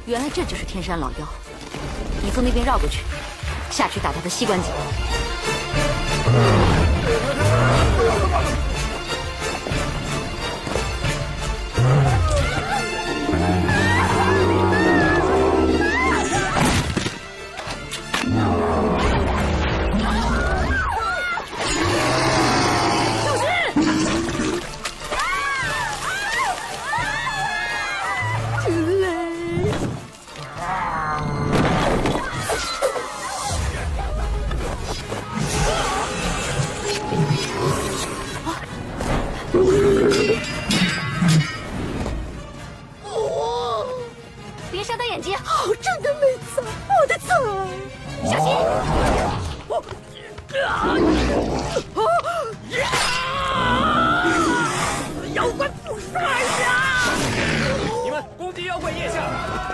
原来这就是天山老妖。你从那边绕过去，下去打他的膝关节。 别伤到眼睛！ 好正的美彩，我的彩！ 小心！ 妖怪不帅呀！ 你们攻击妖怪腋下！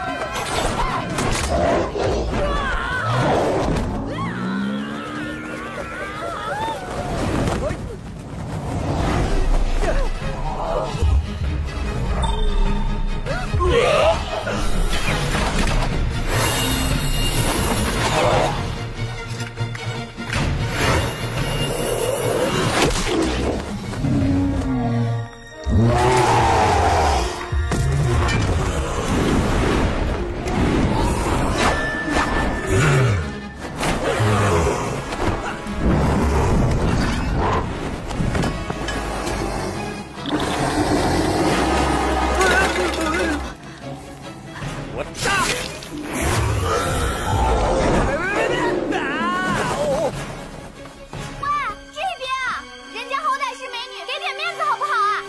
我炸！ 喂，这边啊！人家好歹是美女，给点面子好不好啊？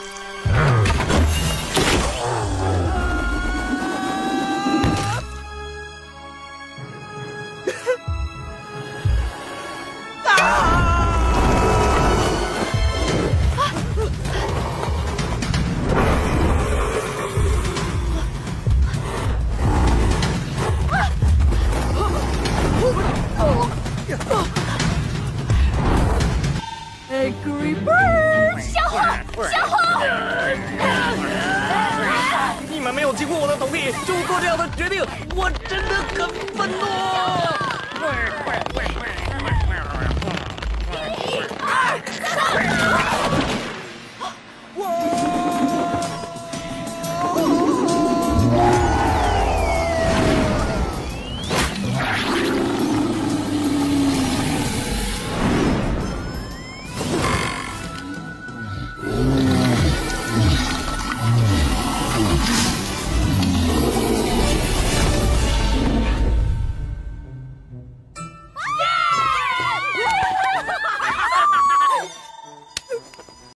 Angry Bird， 小花，小花！ 你们没有经过我的同意就做这样的决定，我真的很愤怒。